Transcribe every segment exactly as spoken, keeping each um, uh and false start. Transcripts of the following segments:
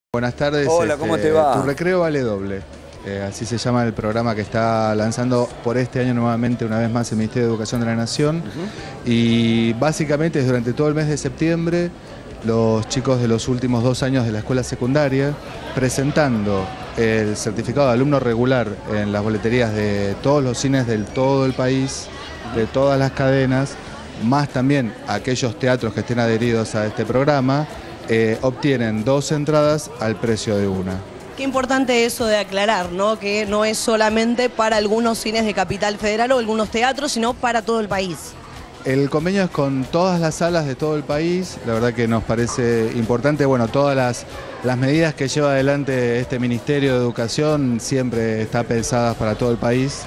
Buenas tardes. Hola, ¿cómo este, te va? Tu recreo vale doble. Eh, así se llama el programa que está lanzando por este año nuevamente, una vez más, el Ministerio de Educación de la Nación. Uh-huh. Y básicamente es durante todo el mes de septiembre, los chicos de los últimos dos años de la escuela secundaria, presentando el certificado de alumno regular en las boleterías de todos los cines del todo el país, de todas las cadenas, más también aquellos teatros que estén adheridos a este programa. Eh, obtienen dos entradas al precio de una. Qué importante eso de aclarar, ¿no? Que no es solamente para algunos cines de Capital Federal o algunos teatros, sino para todo el país. El convenio es con todas las salas de todo el país, la verdad que nos parece importante, bueno, todas las, las medidas que lleva adelante este Ministerio de Educación siempre están pensadas para todo el país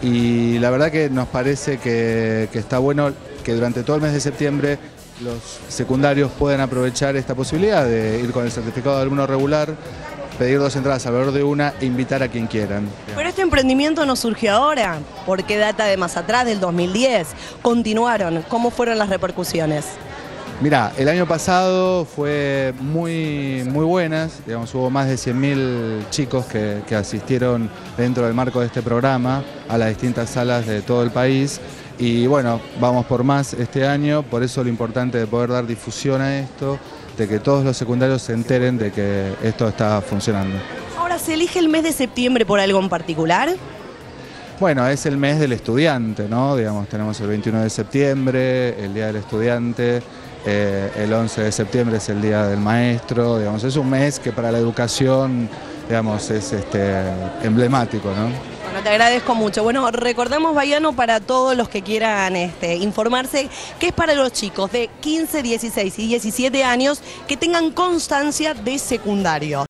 y la verdad que nos parece que, que está bueno que durante todo el mes de septiembre los secundarios pueden aprovechar esta posibilidad de ir con el certificado de alumno regular, pedir dos entradas al valor de una e invitar a quien quieran. Pero este emprendimiento no surgió ahora, porque data de más atrás, del dos mil diez. Continuaron. ¿Cómo fueron las repercusiones? Mirá, el año pasado fue muy, muy buenas, digamos, hubo más de cien mil chicos que, que asistieron dentro del marco de este programa a las distintas salas de todo el país. Y bueno, vamos por más este año, por eso lo importante de poder dar difusión a esto, de que todos los secundarios se enteren de que esto está funcionando. Ahora, ¿se elige el mes de septiembre por algo en particular? Bueno, es el mes del estudiante, ¿no? Digamos, tenemos el veintiuno de septiembre, el Día del Estudiante, eh, el once de septiembre es el Día del Maestro, digamos, es un mes que para la educación, digamos, es este, emblemático, ¿no? Bueno, te agradezco mucho. Bueno, recordamos, Baiano, para todos los que quieran este, informarse, que es para los chicos de quince, dieciséis y diecisiete años que tengan constancia de secundario.